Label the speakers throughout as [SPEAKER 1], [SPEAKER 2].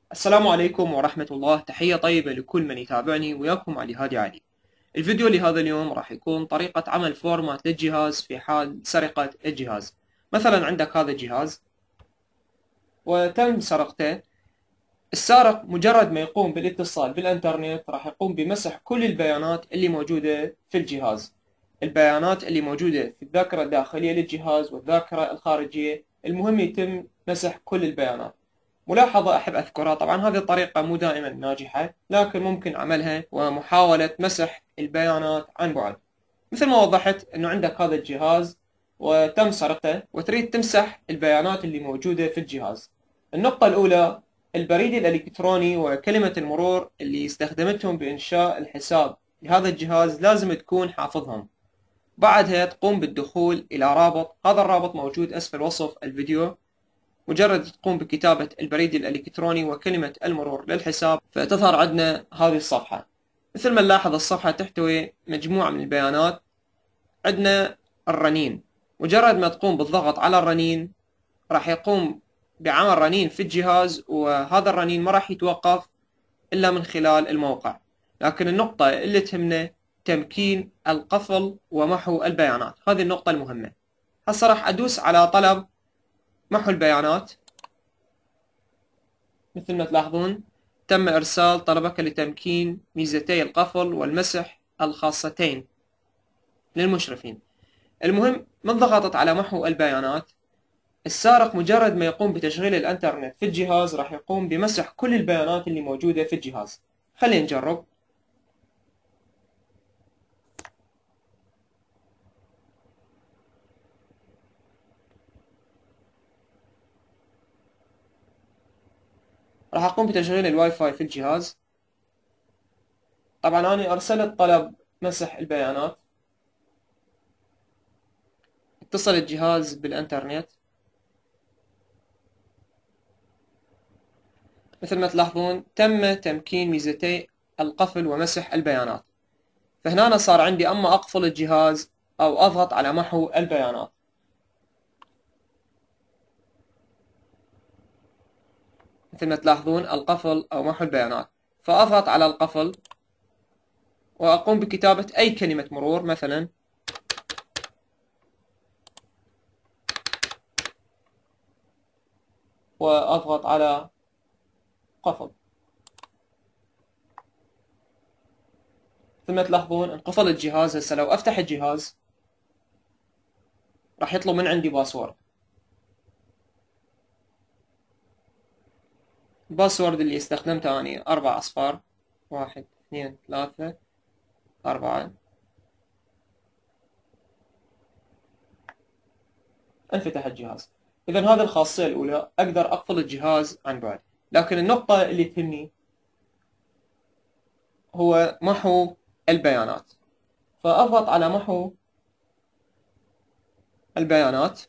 [SPEAKER 1] السلام عليكم ورحمة الله. تحية طيبة لكل من يتابعني، وياكم علي هادي علي. الفيديو لهذا اليوم راح يكون طريقة عمل فورمات للجهاز في حال سرقة الجهاز. مثلا عندك هذا الجهاز وتم سرقته. السارق مجرد ما يقوم بالاتصال بالإنترنت راح يقوم بمسح كل البيانات اللي موجودة في الجهاز. البيانات اللي موجودة في الذاكرة الداخلية للجهاز والذاكرة الخارجية، المهم يتم مسح كل البيانات. ملاحظة أحب أذكرها، طبعا هذه الطريقة مو دائما ناجحة، لكن ممكن عملها ومحاولة مسح البيانات عن بعد. مثل ما وضحت أنه عندك هذا الجهاز وتم سرقته وتريد تمسح البيانات اللي موجودة في الجهاز. النقطة الأولى، البريد الإلكتروني وكلمة المرور اللي استخدمتهم بإنشاء الحساب لهذا الجهاز لازم تكون حافظهم. بعدها تقوم بالدخول إلى رابط، هذا الرابط موجود أسفل وصف الفيديو. مجرد تقوم بكتابة البريد الإلكتروني وكلمة المرور للحساب فتظهر عندنا هذه الصفحة. مثل ما نلاحظ الصفحة تحتوي مجموعة من البيانات. عندنا الرنين، مجرد ما تقوم بالضغط على الرنين راح يقوم بعمل رنين في الجهاز، وهذا الرنين ما راح يتوقف إلا من خلال الموقع. لكن النقطة اللي تهمنا تمكين القفل ومحو البيانات، هذه النقطة المهمة. هسه راح أدوس على طلب محو البيانات. مثل ما تلاحظون تم إرسال طلبك لتمكين ميزتي القفل والمسح الخاصتين للمشرفين. المهم من ضغطت على محو البيانات، السارق مجرد ما يقوم بتشغيل الانترنت في الجهاز راح يقوم بمسح كل البيانات اللي موجودة في الجهاز. خلينا نجرب. راح أقوم بتشغيل الواي فاي في الجهاز. طبعا أنا أرسلت طلب مسح البيانات، اتصل الجهاز بالانترنت. مثل ما تلاحظون تم تمكين ميزتي القفل ومسح البيانات. فهنا صار عندي أما أقفل الجهاز أو أضغط على محو البيانات. مثل ما تلاحظون القفل أو محو البيانات، فأضغط على القفل وأقوم بكتابة أي كلمة مرور، مثلا وأضغط على قفل. مثل ما تلاحظون انقفل الجهاز. هسه لو أفتح الجهاز راح يطلب من عندي باسورد. الباسورد اللي استخدمته أنا 4 أصفار، 1 2 3 4. انفتح الجهاز. إذا هذه الخاصية الأولى، أقدر أقفل الجهاز عن بعد. لكن النقطة اللي تهمني هو محو البيانات. فأضغط على محو البيانات.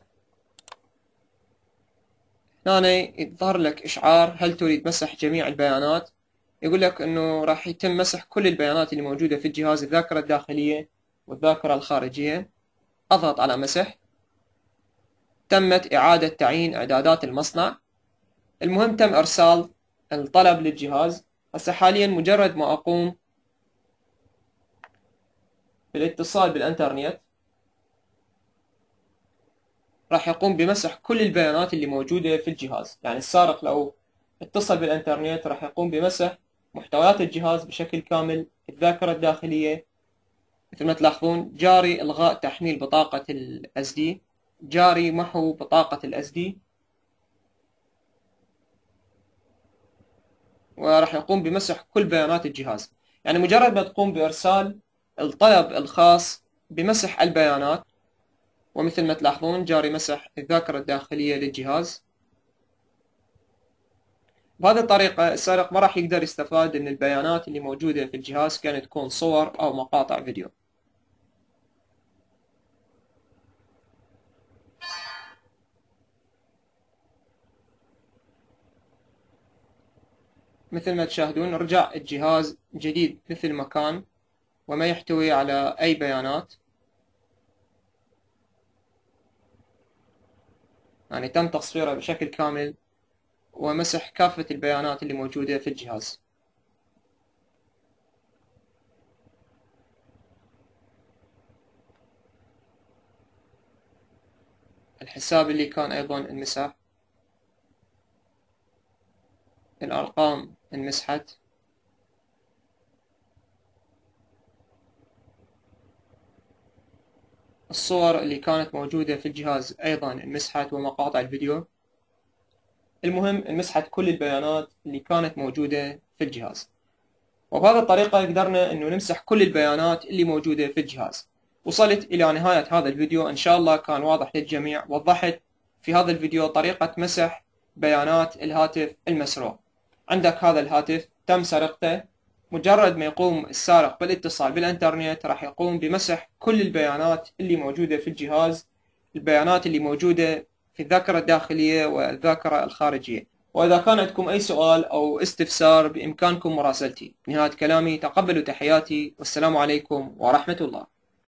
[SPEAKER 1] هنا يظهر لك إشعار هل تريد مسح جميع البيانات. يقول لك أنه راح يتم مسح كل البيانات اللي موجودة في الجهاز، الذاكرة الداخلية والذاكرة الخارجية. أضغط على مسح. تمت إعادة تعيين إعدادات المصنع. المهم تم إرسال الطلب للجهاز. هسه حاليا مجرد ما أقوم بالاتصال بالإنترنت راح يقوم بمسح كل البيانات اللي موجودة في الجهاز. يعني السارق لو اتصل بالإنترنت راح يقوم بمسح محتويات الجهاز بشكل كامل، الذاكرة الداخلية. مثل ما تلاحظون جاري إلغاء تحميل بطاقة ال SD، جاري محو بطاقة ال SD، وراح يقوم بمسح كل بيانات الجهاز. يعني مجرد ما تقوم بإرسال الطلب الخاص بمسح البيانات، ومثل ما تلاحظون جاري مسح الذاكرة الداخلية للجهاز. بهذه الطريقة السارق ما راح يقدر يستفاد من البيانات اللي موجودة في الجهاز، كانت تكون صور أو مقاطع فيديو. مثل ما تشاهدون رجع الجهاز جديد مثل ما كان وما يحتوي على أي بيانات. يعني تم تصفيره بشكل كامل ومسح كافة البيانات اللي موجودة في الجهاز. الحساب اللي كان أيضا انمسح، الأرقام انمسحت، الصور اللي كانت موجودة في الجهاز أيضا انمسحت، ومقاطع الفيديو. المهم انمسحت كل البيانات اللي كانت موجودة في الجهاز. وبهذه الطريقة قدرنا انه نمسح كل البيانات اللي موجودة في الجهاز. وصلت الى نهاية هذا الفيديو، ان شاء الله كان واضح للجميع. وضحت في هذا الفيديو طريقة مسح بيانات الهاتف المسروق. عندك هذا الهاتف تم سرقته، مجرد ما يقوم السارق بالاتصال بالانترنت راح يقوم بمسح كل البيانات اللي موجودة في الجهاز، البيانات اللي موجودة في الذاكرة الداخلية والذاكرة الخارجية. وإذا كان عندكم أي سؤال أو استفسار بإمكانكم مراسلتي. نهاية كلامي، تقبلوا تحياتي، والسلام عليكم ورحمة الله.